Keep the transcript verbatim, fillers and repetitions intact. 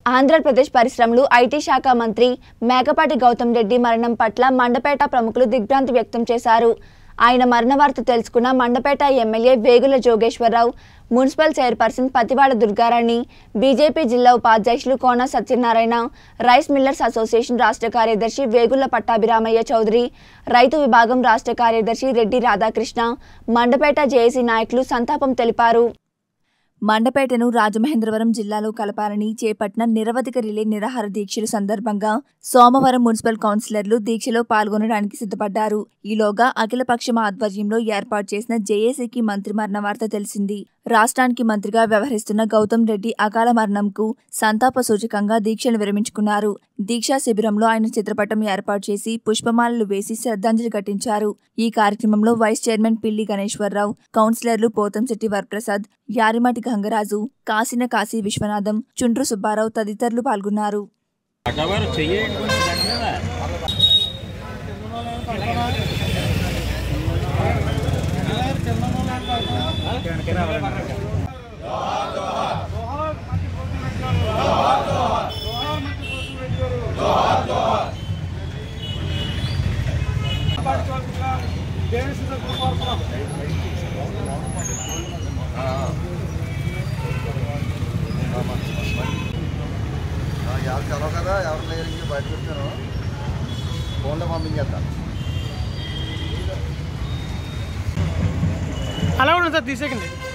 ఆంధ్రప్రదేశ్ పరిశ్రమలు ఐటీ శాఖ మంత్రి మేకపాటి గౌతమ్ రెడ్డి మరణం పట్ల మండపేట ప్రముఖులు దిగ్భ్రాంతి వ్యక్తం చేశారు. ఆయన మరణ వార్త తెలుసుకున్న Mandapeta MLA Vegula Jogeswararao, municipal chairperson Pativada Durgarani, BJP జిల్లా ఉపాధ్యక్షులు Kona Satyanarayana, rice millers association రాష్ట్ర కార్యదర్శి వేగుల పట్టాభిరామయ్య చౌదరి, రైతు విభాగం రాష్ట్ర కార్యదర్శి రెడ్డి రాధాకృష్ణ, మండపేట జేఏసీ నాయకులు సంతాపం తెలిపారు. మండపేటను రాజమహేంద్రవరం జిల్లాలో కలపాలని చేపట్టిన నిరవధిక రిలే నిరాహార దీక్షల సందర్భంగా సోమవారం మున్సిపల్ కౌన్సిలర్లు దీక్షలో పాల్గొనడానికి సిద్ధపడ్డారు. ఈలోగా అఖిలపక్షం ఆధ్వర్యంలో ఏర్పాటు చేసిన జేఏసీకి మంత్రి మరణ వార్త తెలిసింది. రాష్ట్రానికి మంత్రిగా వ్యవహరిస్తున్న గౌతమ్ రెడ్డి అకాల మరణంకు సంతాప సూచకంగా దీక్షను విరమించుకున్నారు. దీక్షా శిబిరంలో ఆయన చిత్రపటం ఏర్పాటు చేసి పుష్పమాలలు వేసి శ్రద్ధాంజలి ఘటించారు. ఈ కార్యక్రమంలో వైస్ చైర్మన్ పిల్లి గణేశ్వరరావు, కౌన్సిలర్లు పోతంశెట్టి వరప్రసాద్, యారిమటి గంగరాజు, కాసిన కాశీ విశ్వనాథం, చుండ్రు సుబ్బారావు తదితరులు పాల్గొన్నారు. ఎవరు చదవ కదా ఎవరు లేరు ఇంక బయట వచ్చాను ఫోన్లో పంపించేస్తాను. అలా ఉండదు సార్ తీసేకండి.